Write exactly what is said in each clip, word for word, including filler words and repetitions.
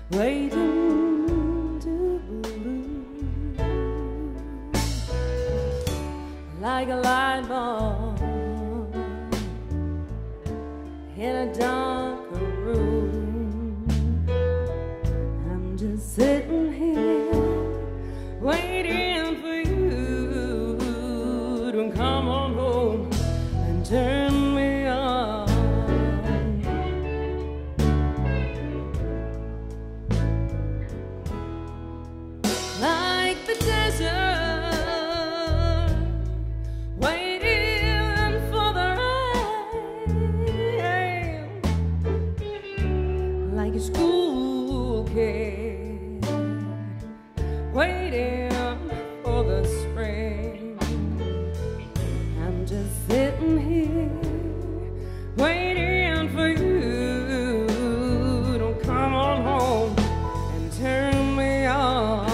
waiting to bloom like a light bulb in a dark room. I'm just sitting here waiting for you to come on home and turn me on. Like the desert, waiting for the rain, like a school kid waiting for the spring. I'm just sitting here waiting for you to come on home and turn me on.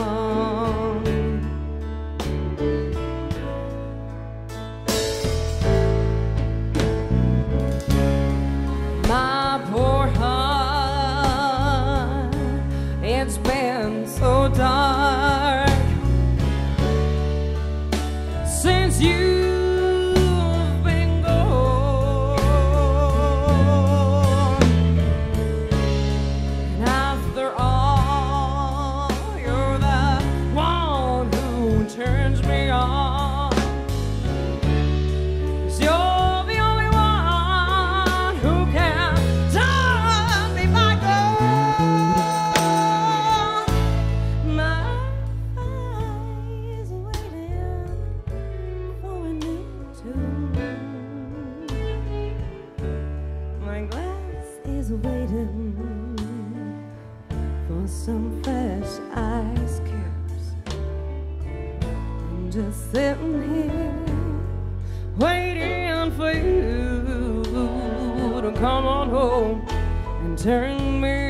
My poor heart, it's been so dark since you've been gone. And after all, you're the one who turns me on. 'Cause you're the only one who can turn me back on. My eyes waiting for a new tune. My glass is waiting for some fresh ice cubes. I'm just sitting here waiting for you to come on home and turn me